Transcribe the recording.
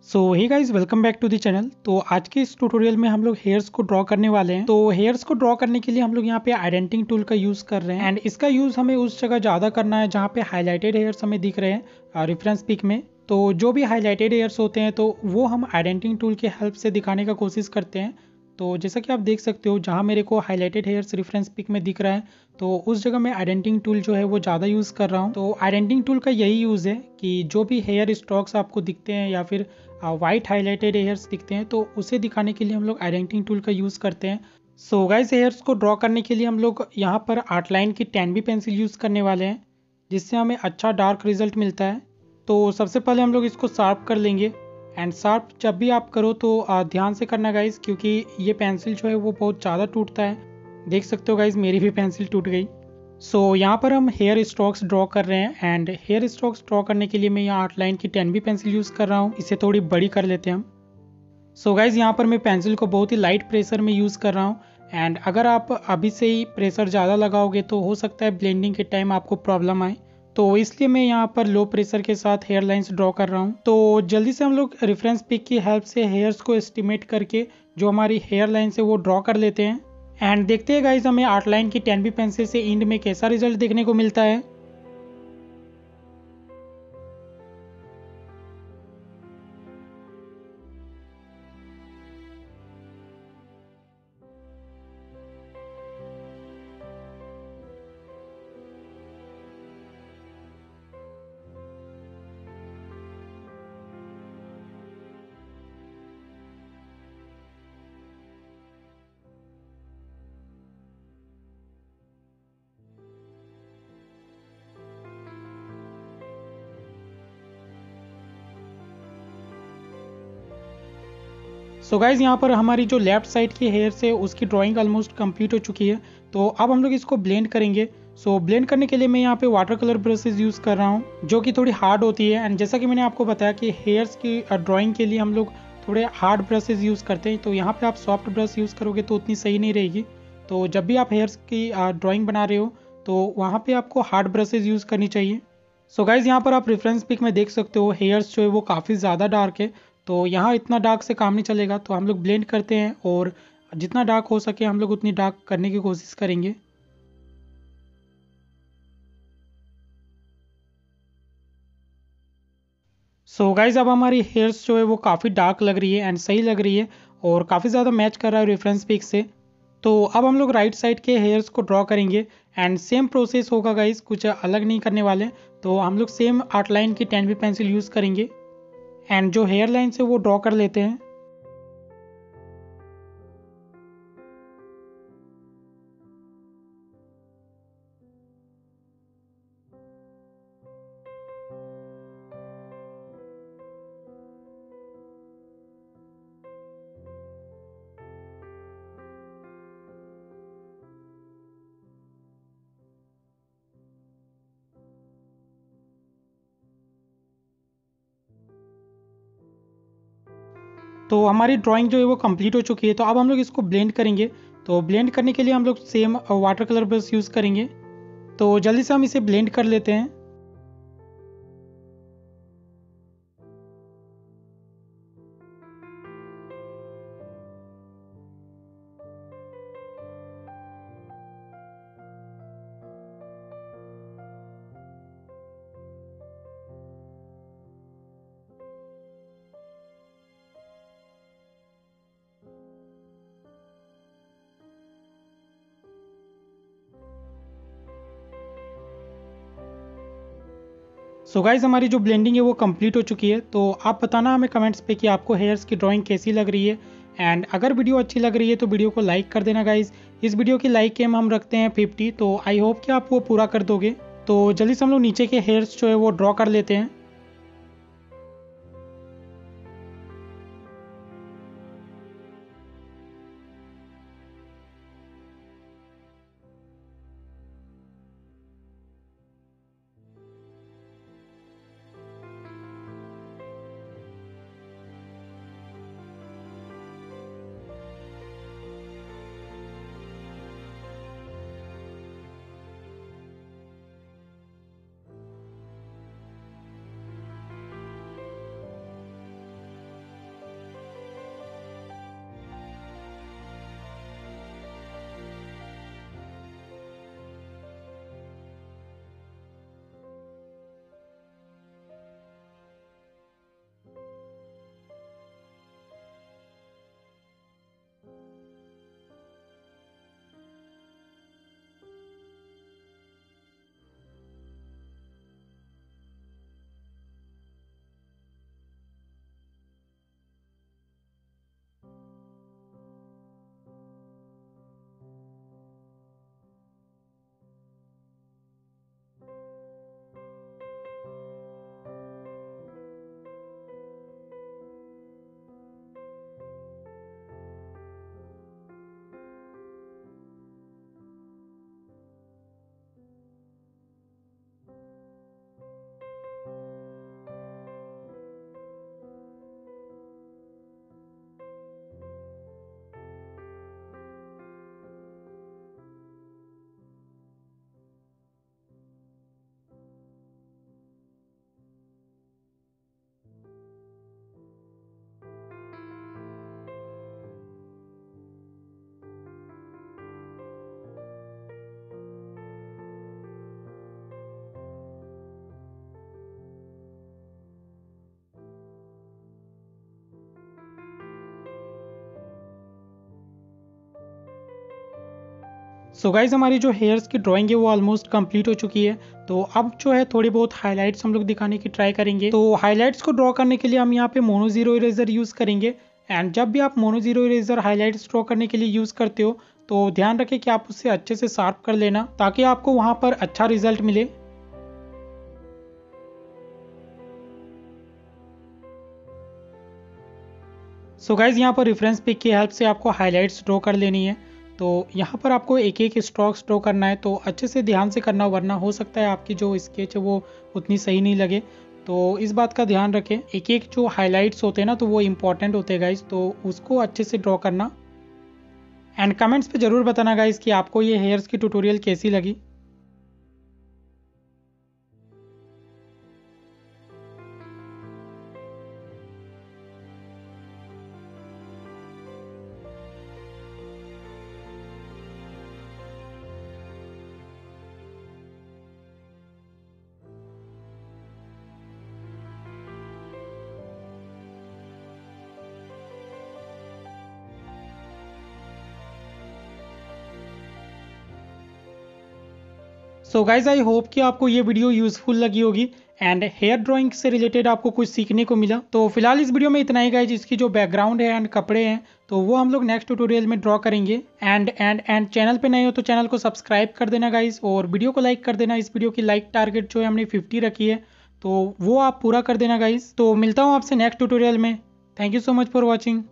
So hey guys, welcome back to the channel. तो आज के इस ट्यूटोरियल में हम लोग हेयर्स को ड्रॉ करने वाले हैं। तो हेयर्स को ड्रॉ करने के लिए हम लोग यहाँ पे आइडेंटिंग टूल का यूज़ कर रहे हैं एंड इसका यूज़ हमें उस जगह ज़्यादा करना है जहाँ पे हाईलाइटेड हेयर्स हमें दिख रहे हैं रेफरेंस पिक में। तो जो भी हाईलाइटेड हेयर्स होते हैं तो वो हम आइडेंटिंग टूल के हेल्प से दिखाने का कोशिश करते हैं। तो जैसा कि आप देख सकते हो, जहाँ मेरे को हाईलाइटेड हेयर्स रेफरेंस पिक में दिख रहा है तो उस जगह मैं आइडेंटिंग टूल जो है वो ज़्यादा यूज़ कर रहा हूँ। तो आइडेंटिंग टूल का यही यूज़ है कि जो भी हेयर स्टॉक्स आपको दिखते हैं या फिर वाइट हाईलाइटेड हेयर्स दिखते हैं तो उसे दिखाने के लिए हम लोग आइडेंटिंग टूल का यूज़ करते हैं। सो गाइस, हेयर्स को ड्रॉ करने के लिए हम लोग यहाँ पर आउटलाइन की 10B पेंसिल यूज़ करने वाले हैं, जिससे हमें अच्छा डार्क रिजल्ट मिलता है। तो सबसे पहले हम लोग इसको शार्प कर लेंगे एंड शार्प जब भी आप करो तो ध्यान से करना गाइस, क्योंकि ये पेंसिल जो है वो बहुत ज़्यादा टूटता है। देख सकते हो गाइस, मेरी भी पेंसिल टूट गई। सो यहाँ पर हम हेयर स्ट्रोक्स ड्रॉ कर रहे हैं एंड हेयर स्ट्रोक्स ड्रॉ करने के लिए मैं यहाँ आउटलाइन की 10B पेंसिल यूज़ कर रहा हूँ। इसे थोड़ी बड़ी कर लेते हैं हम। सो गाइज, यहाँ पर मैं पेंसिल को बहुत ही लाइट प्रेशर में यूज़ कर रहा हूँ एंड अगर आप अभी से ही प्रेशर ज़्यादा लगाओगे तो हो सकता है ब्लेंडिंग के टाइम आपको प्रॉब्लम आए। तो इसलिए मैं यहाँ पर लो प्रेशर के साथ हेयर लाइंस ड्रॉ कर रहा हूँ। तो जल्दी से हम लोग रेफरेंस पिक की हेल्प से हेयर्स को एस्टिमेट करके जो हमारी हेयर लाइंस है वो ड्रॉ कर लेते हैं एंड देखते हैं गाइज हमें आउटलाइन की 10B पेंसिल से एंड में कैसा रिजल्ट देखने को मिलता है। सो गाइज, यहाँ पर हमारी जो लेफ्ट साइड की हेयर्स है उसकी ड्राइंग ऑलमोस्ट कंप्लीट हो चुकी है। तो अब हम लोग इसको ब्लेंड करेंगे। सो ब्लेंड करने के लिए मैं यहाँ पे वाटर कलर ब्रशेज यूज़ कर रहा हूँ, जो कि थोड़ी हार्ड होती है। एंड जैसा कि मैंने आपको बताया कि हेयर्स की ड्राइंग के लिए हम लोग थोड़े हार्ड ब्रशेज यूज़ करते हैं। तो यहाँ पे आप सॉफ्ट ब्रश यूज़ करोगे तो उतनी सही नहीं रहेगी। तो जब भी आप हेयर्स की ड्राइंग बना रहे हो तो वहाँ पे आपको हार्ड ब्रशेज यूज़ करनी चाहिए। सो गाइज, यहाँ पर आप रेफरेंस पिक में देख सकते हो हेयर्स जो है वो काफ़ी ज़्यादा डार्क है। तो यहाँ इतना डार्क से काम नहीं चलेगा, तो हम लोग ब्लेंड करते हैं और जितना डार्क हो सके हम लोग उतनी डार्क करने की कोशिश करेंगे। सो गाइज, अब हमारी हेयर्स जो है वो काफ़ी डार्क लग रही है एंड सही लग रही है और काफ़ी ज़्यादा मैच कर रहा है रेफरेंस पिक से। तो अब हम लोग राइट साइड के हेयर्स को ड्रॉ करेंगे एंड सेम प्रोसेस होगा गाइज, कुछ अलग नहीं करने वाले। तो हम लोग सेम आउटलाइन की 10B पेंसिल यूज़ करेंगे एंड जो हेयर लाइन है वो ड्रॉ कर लेते हैं। तो हमारी ड्राइंग जो है वो कंप्लीट हो चुकी है। तो अब हम लोग इसको ब्लेंड करेंगे। तो ब्लेंड करने के लिए हम लोग same water colour brush use करेंगे। तो जल्दी से हम इसे ब्लेंड कर लेते हैं। सो गाइज, हमारी जो ब्लेंडिंग है वो कंप्लीट हो चुकी है। तो आप बताना हमें कमेंट्स पे कि आपको हेयर्स की ड्राइंग कैसी लग रही है एंड अगर वीडियो अच्छी लग रही है तो वीडियो को लाइक कर देना गाइज। इस वीडियो की लाइक एम हम रखते हैं 50, तो आई होप कि आप वो पूरा कर दोगे। तो जल्दी से हम लोग नीचे के हेयर्स जो है वो ड्रॉ कर लेते हैं। सो गाइज हमारी जो हेयर्स की ड्राइंग है वो ऑलमोस्ट कंप्लीट हो चुकी है। तो अब जो है थोड़ी बहुत हाइलाइट्स हम लोग दिखाने की ट्राई करेंगे। तो हाइलाइट्स को ड्रॉ करने के लिए हम यहाँ पे मोनो जीरो इरेजर यूज करेंगे। एंड जब भी आप mono zero eraser highlights draw करने के लिए यूज करते हो तो ध्यान रखें कि आप उससे अच्छे से शार्प कर लेना ताकि आपको वहां पर अच्छा रिजल्ट मिले। सो गाइज यहाँ पर रेफरेंस पिक की हेल्प से आपको हाइलाइट्स ड्रॉ कर लेनी है। तो यहाँ पर आपको एक एक स्ट्रोक्स ड्रॉ करना है, तो अच्छे से ध्यान से करना, वरना हो सकता है आपकी जो स्केच है वो उतनी सही नहीं लगे। तो इस बात का ध्यान रखें, एक एक जो हाइलाइट्स होते हैं ना तो वो इंपॉर्टेंट होते हैं गाइज, तो उसको अच्छे से ड्रॉ करना। एंड कमेंट्स पे ज़रूर बताना गाइज कि आपको ये हेयर्स की ट्यूटोरियल कैसी लगी। सो गाइज आई होप कि आपको ये वीडियो यूजफुल लगी होगी एंड हेयर ड्राइंग से रिलेटेड आपको कुछ सीखने को मिला। तो फिलहाल इस वीडियो में इतना ही गाइज। इसकी जो बैकग्राउंड है एंड कपड़े हैं तो वो हम लोग नेक्स्ट ट्यूटोरियल में ड्रॉ करेंगे। एंड चैनल पे नए हो तो चैनल को सब्सक्राइब कर देना गाइज, और वीडियो को लाइक कर देना। इस वीडियो की लाइक टारगेट जो है हमने 50 रखी है, तो वो आप पूरा कर देना गाइज। तो मिलता हूँ आपसे नेक्स्ट ट्यूटोरियल में। Thank you so much for watching.